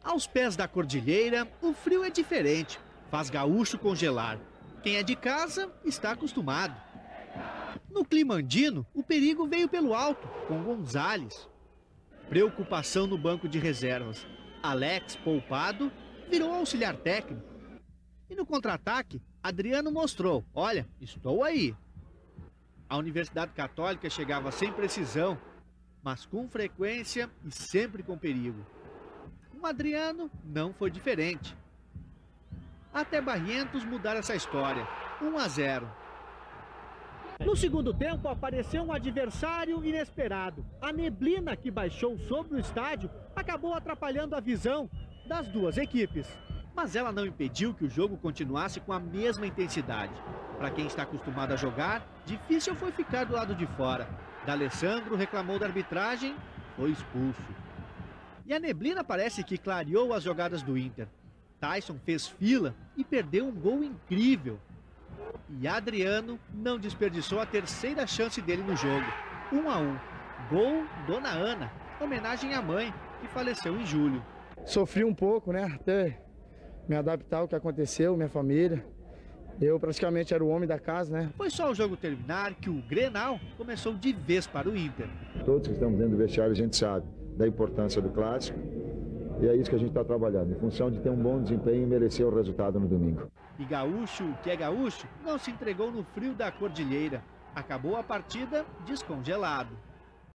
Aos pés da cordilheira, o frio é diferente, faz gaúcho congelar. Quem é de casa está acostumado. No clima andino, o perigo veio pelo alto, com Gonzalez. Preocupação no banco de reservas. Alex, poupado, virou auxiliar técnico. E no contra-ataque, Adriano mostrou, olha, estou aí. A Universidade Católica chegava sem precisão, mas com frequência e sempre com perigo. Com Adriano não foi diferente. Até Barrientos mudar essa história. 1-0. No segundo tempo apareceu um adversário inesperado. A neblina que baixou sobre o estádio acabou atrapalhando a visão das duas equipes. Mas ela não impediu que o jogo continuasse com a mesma intensidade. Para quem está acostumado a jogar, difícil foi ficar do lado de fora. D'Alessandro reclamou da arbitragem, foi expulso. E a neblina parece que clareou as jogadas do Inter. Tyson fez fila e perdeu um gol incrível. E Adriano não desperdiçou a terceira chance dele no jogo. 1-1. Gol Dona Ana, homenagem à mãe, que faleceu em julho. Sofri um pouco, né? Até me adaptar ao que aconteceu, minha família. Eu praticamente era o homem da casa, né? Foi só o jogo terminar que o Grenal começou de vez para o Inter. Todos que estamos dentro do vestiário, a gente sabe da importância do clássico. E é isso que a gente está trabalhando, em função de ter um bom desempenho e merecer o resultado no domingo. E gaúcho, que é gaúcho, não se entregou no frio da cordilheira. Acabou a partida descongelado.